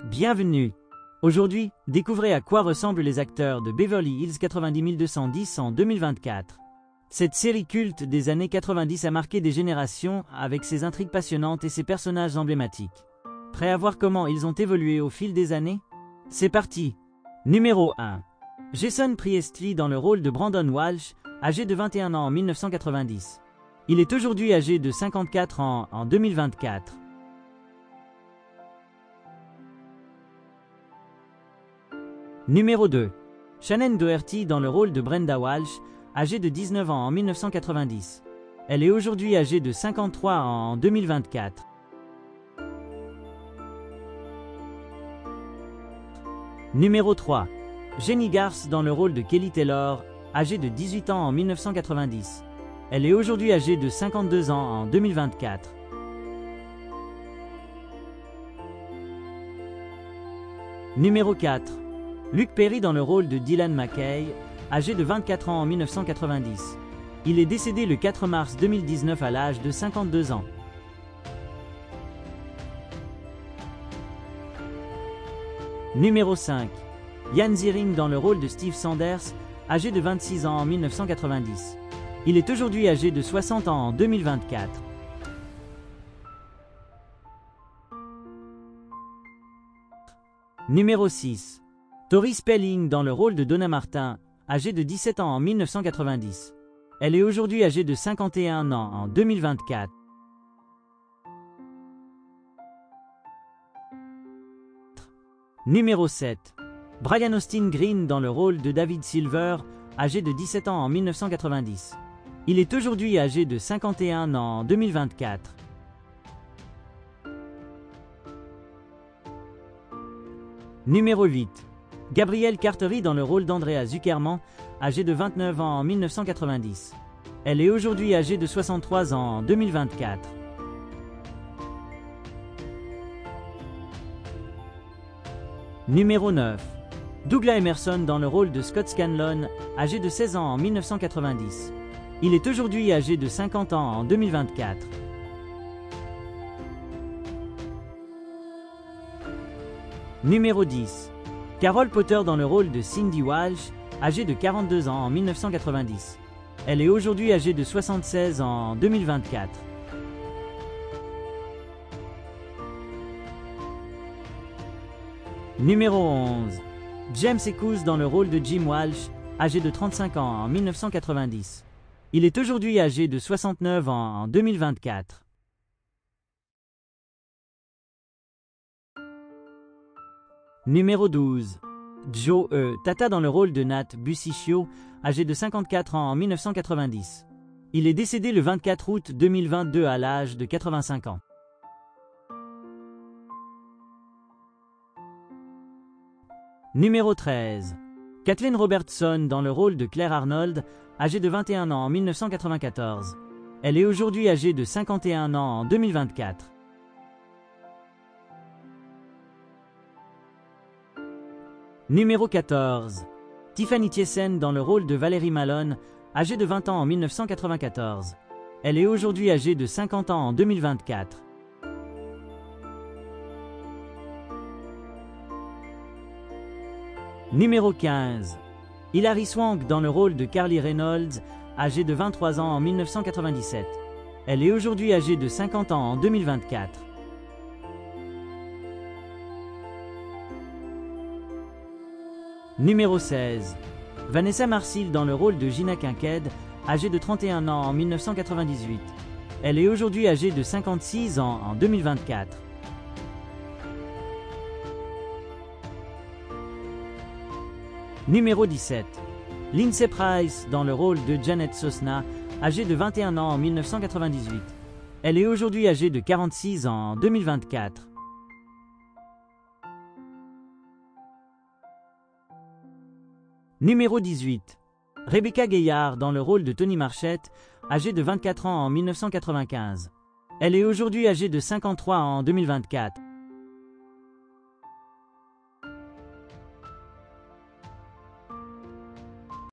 Bienvenue. Aujourd'hui, découvrez à quoi ressemblent les acteurs de Beverly Hills 90210 en 2024. Cette série culte des années 90 a marqué des générations avec ses intrigues passionnantes et ses personnages emblématiques. Prêt à voir comment ils ont évolué au fil des années? C'est parti. Numéro 1. Jason Priestley dans le rôle de Brandon Walsh, âgé de 21 ans en 1990. Il est aujourd'hui âgé de 54 ans en 2024. Numéro 2. Shannon Doherty dans le rôle de Brenda Walsh, âgée de 19 ans en 1990. Elle est aujourd'hui âgée de 53 ans en 2024. Numéro 3. Jenny Garth dans le rôle de Kelly Taylor, âgée de 18 ans en 1990. Elle est aujourd'hui âgée de 52 ans en 2024. Numéro 4. Luke Perry dans le rôle de Dylan McKay, âgé de 24 ans en 1990. Il est décédé le 4 mars 2019 à l'âge de 52 ans. Numéro 5. Ian Ziering dans le rôle de Steve Sanders, âgé de 26 ans en 1990. Il est aujourd'hui âgé de 60 ans en 2024. Numéro 6. Tori Spelling dans le rôle de Donna Martin, âgée de 17 ans en 1990. Elle est aujourd'hui âgée de 51 ans en 2024. Numéro 7. Brian Austin Green dans le rôle de David Silver, âgé de 17 ans en 1990. Il est aujourd'hui âgé de 51 ans en 2024. Numéro 8. Gabrielle Cartery dans le rôle d'Andrea Zuckerman, âgée de 29 ans en 1990. Elle est aujourd'hui âgée de 63 ans en 2024. Numéro 9. Douglas Emerson dans le rôle de Scott Scanlon, âgé de 16 ans en 1990. Il est aujourd'hui âgé de 50 ans en 2024. Numéro 10. Carol Potter dans le rôle de Cindy Walsh, âgée de 42 ans en 1990. Elle est aujourd'hui âgée de 76 ans en 2024. Numéro 11. James Echoes dans le rôle de Jim Walsh, âgé de 35 ans en 1990. Il est aujourd'hui âgé de 69 ans en 2024. Numéro 12. Joe Tata dans le rôle de Nat Bussichio, âgé de 54 ans en 1990. Il est décédé le 24 août 2022 à l'âge de 85 ans. Numéro 13. Kathleen Robertson dans le rôle de Claire Arnold, âgée de 21 ans en 1994. Elle est aujourd'hui âgée de 51 ans en 2024. Numéro 14. Tiffany Thiessen dans le rôle de Valérie Malone, âgée de 20 ans en 1994. Elle est aujourd'hui âgée de 50 ans en 2024. Numéro 15. Hilary Swank dans le rôle de Carly Reynolds, âgée de 23 ans en 1997. Elle est aujourd'hui âgée de 50 ans en 2024. Numéro 16. Vanessa Marcil dans le rôle de Gina Kincaid, âgée de 31 ans en 1998. Elle est aujourd'hui âgée de 56 ans en 2024. Numéro 17. Lindsay Price dans le rôle de Janet Sosna, âgée de 21 ans en 1998. Elle est aujourd'hui âgée de 46 ans en 2024. Numéro 18. Rebecca Gayard dans le rôle de Tony Marchette, âgée de 24 ans en 1995. Elle est aujourd'hui âgée de 53 ans en 2024.